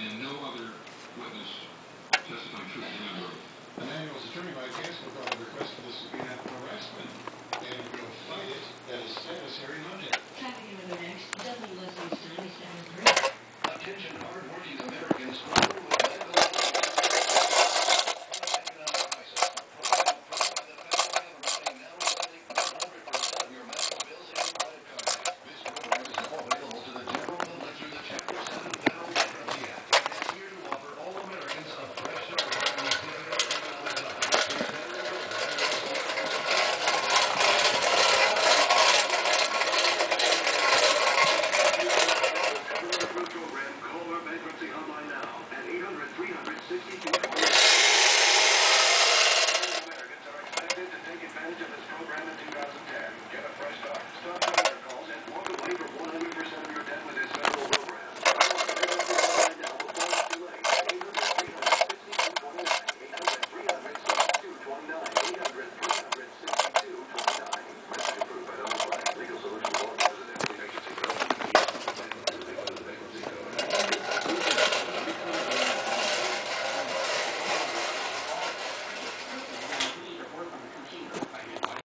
and no other witness testifying truthfully under oath. Emmanuel's attorney, Mike Gaines, will call the request for the subpoena harassment and will fight it at a status hearing Monday. Traffic and weather next. W. Leslie's time is 7:03. Attention hard-working Americans struggling with medical economic crisis. Provided by the federal government, now funding 100% of your medical bills and credit cards. This program is now available to the general public through the Chapter 7 Federal Bankruptcy Act. It's here to offer all Americans a fresh start on these difficult economic times. Program, call our bankruptcy hotline